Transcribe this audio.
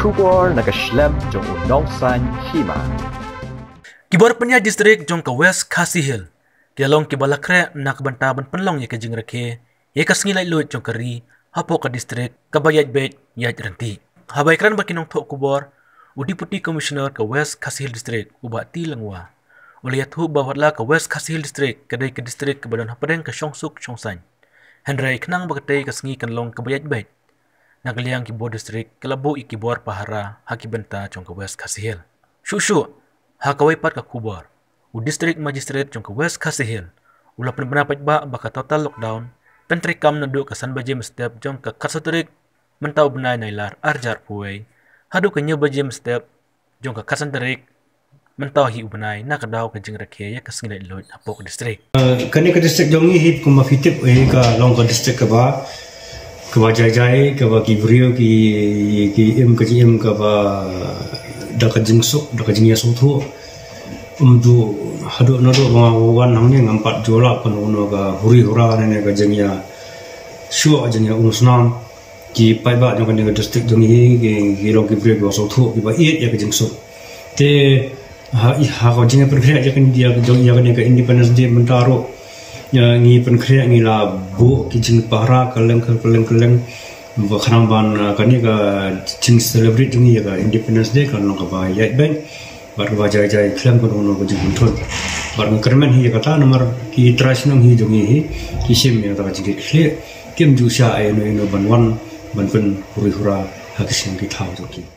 kubor nagashlem jong unongsan Hima. Kibor penya distrik jong ke West Khasi Hill. Kialong kibalakre nak bantaban penlong ye ke jing rakhe. Ye ka Sngi Laitluid jong keri hapo ka distrik kabayat bet yat ranti. Habaikran bakinong thok kubor udi Deputy Commissioner ke West Khasi Hill District ubati langwa. Uliat hu bawatla ke West Khasi Hill District kedai ke distrik kebadan hapadeng ke Syongsuk Syongsan. Hendrai kenang bakatai ke Sngi kanlong kabayat bet. Nagaliang kibor distrik kelabu ikibor Pahara hakibenta jong ke West Khasi Hill. Shushu hakawai pat ka kubor. U distrik magistrate jong ke West Khasi Hill. Ula pendapat ba baka total lockdown. Pentrikam nanduk ke San Bajem step jong ke Karsatorik mentau benai nailar arjar puai. Hadu ke New Bajem step jong ke Kasantarik mentau hi ubenai nak daw ke jing rakhe ya ke Sngi Laitluid apok distrik. Kani ke distrik jong ni hit kuma fitip ka long ke distrik ke ba jai-jai ke ba kibrio ki im ke ba da ka jingsuk da ka jingya sothu umdu hadu nado wan hangnya ngampat jola kono ga huri hura ne ga jingya shu jingya unusnam ki pai ba jong ke distrik jong hi ki long kibrio ga sothu ki ba iet ya ka jingsuk te ha ko jingya perkria ya kan dia jong ya kan ke independence day mentaro ya ngi penkria ngi la bu ki jing Pahara kaleng ba khanang ban kani ka jing celebrate ngi ya independence day kan long ka ba ya bank bar ba jai klem ko no ko jing thon bar kermen hi kata nomor ki trash nang hi jongi hi ki sim ya ta jing khle kem ju sha ai no ban wan ban pen huri hura ha ki sim ki thau jo ki